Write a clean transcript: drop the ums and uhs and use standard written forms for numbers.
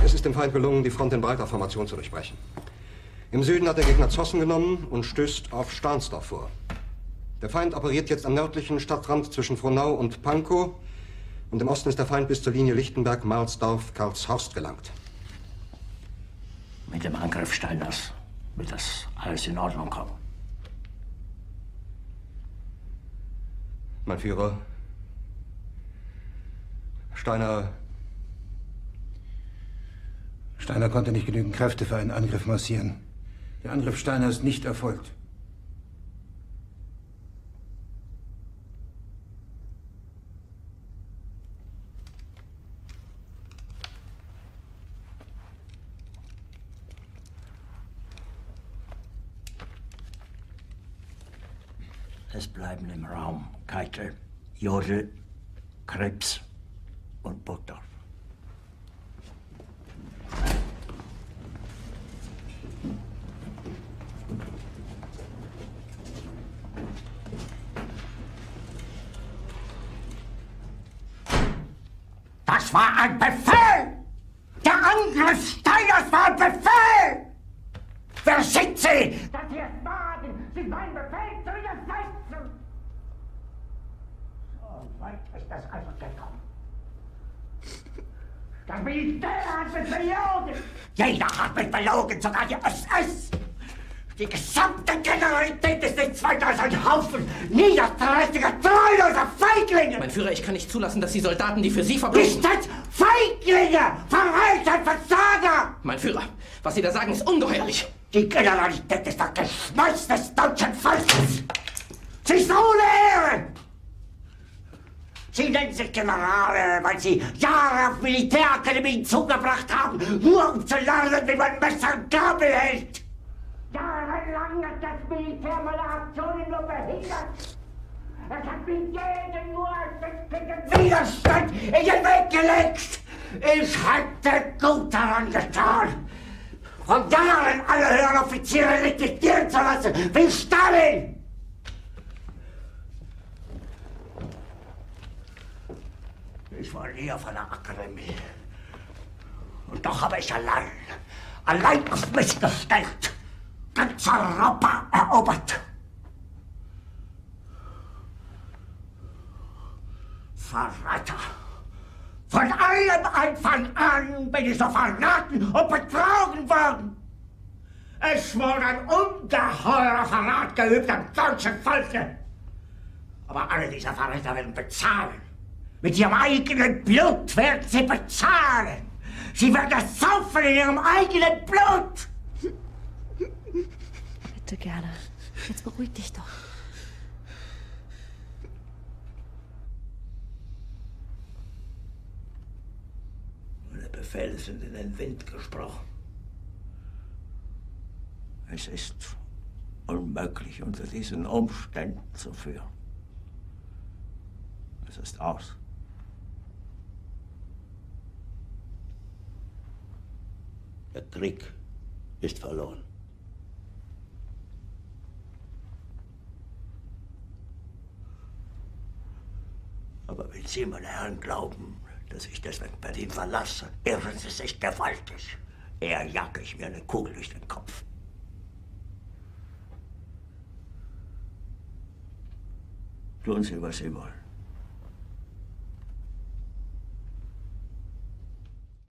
Es ist dem Feind gelungen, die Front in breiter Formation zu durchbrechen. Im Süden hat der Gegner Zossen genommen und stößt auf Stahnsdorf vor. Der Feind operiert jetzt am nördlichen Stadtrand zwischen Frohnau und Pankow. Und im Osten ist der Feind bis zur Linie Lichtenberg-Marsdorf-Karlshorst gelangt. Mit dem Angriff Steiners wird das alles in Ordnung kommen. Mein Führer, Steiner konnte nicht genügend Kräfte für einen Angriff massieren. Der Angriff Steiner ist nicht erfolgt. Es bleiben im Raum Keitel, Jodl, Krebs und Burgdorf. Das war ein Befehl! Der Angriff Steiners war ein Befehl! Wer sind Sie, dass Sie es wagen, sich meinen Befehl zu widersetzen? So weit ist das also gekommen. Das Militär hat mich belogen! Jeder hat mich belogen, sogar die SS! Die gesamte Generalität ist nichts weiter als ein Haufen niederträchtiger, treuloser Feiglinge! Mein Führer, ich kann nicht zulassen, dass die Soldaten, die für Sie verbringen... Nicht als Feiglinge! Verreiter, Versager! Mein Führer, was Sie da sagen, ist ungeheuerlich! Die Generalität ist das Geschmeiß des deutschen Volkes! Sie ist ohne Ehre! Sie nennen sich Generale, weil Sie Jahre auf Militärakademien zugebracht haben, nur um zu lernen, wie man Messer und Gabel hält! Jahrelang hat das Militär meine Aktionen nur behindert. Es hat mir jeden nur ersichtlichen Widerstand in den Weg gelegt. Ich hätte gut daran getan, von Jahren alle höheren Offiziere liquidieren zu lassen, wie Stalin. Ich war nie auf einer Akademie. Und doch habe ich allein auf mich gestellt, ganz Europa erobert. Verräter! Von allem Anfang an bin ich so verraten und betrogen worden. Es wurde ein ungeheurer Verrat geübt am deutschen Volke. Aber alle diese Verräter werden bezahlen. Mit ihrem eigenen Blut werden sie bezahlen. Sie werden das saufen in ihrem eigenen Blut. Bitte gerne. Jetzt beruhig dich doch. Meine Befehle sind in den Wind gesprochen. Es ist unmöglich, unter diesen Umständen zu führen. Es ist aus. Der Krieg ist verloren. Aber wenn Sie, meine Herren, glauben, dass ich deswegen Berlin verlasse, irren Sie sich gewaltig. Eher jage ich mir eine Kugel durch den Kopf. Tun Sie, was Sie wollen.